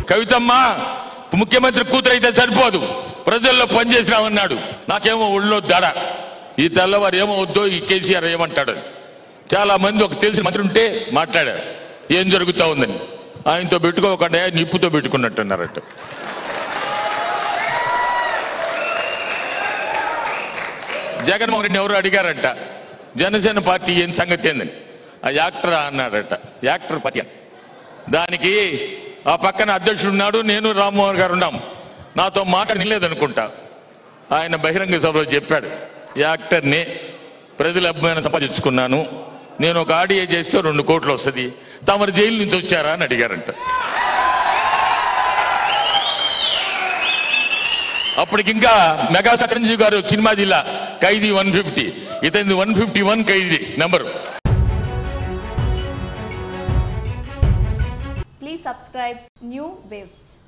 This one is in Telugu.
కవితమ్మ ముఖ్యమంత్రి కూతురు అయితే సరిపోదు, ప్రజల్లో పనిచేసినామన్నాడు. నాకేమో ఒళ్ళో దడ, ఈ తెల్లవారు ఏమో వద్దో ఈ కేసీఆర్ ఏమంటాడు. చాలా మంది ఒక తెలిసిన మంత్రి ఉంటే మాట్లాడారు ఏం జరుగుతూ ఉందని. ఆయనతో పెట్టుకోకుండా నిప్పుతో పెట్టుకున్నట్టున్నారట. జగన్మోహన్ రెడ్డి ఎవరు అడిగారంట, జనసేన పార్టీ ఏం సంగతి ఏందని. ఆ యాక్టర్ అన్నాడట, యాక్టర్ పార్టీ. దానికి ఆ పక్కన అధ్యక్షుడు ఉన్నాడు, నేను రామ్మోహన్ గారు ఉన్నాం. నాతో మాట నిలేదనుకుంటా. ఆయన బహిరంగ సభలో చెప్పాడు, యాక్టర్ని ప్రజల అభిమానం సంపాదించుకున్నాను, నేను ఒక ఆడియో చేస్తే 2 కోట్లు వస్తుంది, తమరు జైలు నుంచి వచ్చారా అని అడిగారంట. అప్పటికింకా మెగా చిరంజీవి గారు సినిమా జిల్లా ఖైదీ 150, ఇతని 151 ఖైదీ number. Please subscribe New Waves.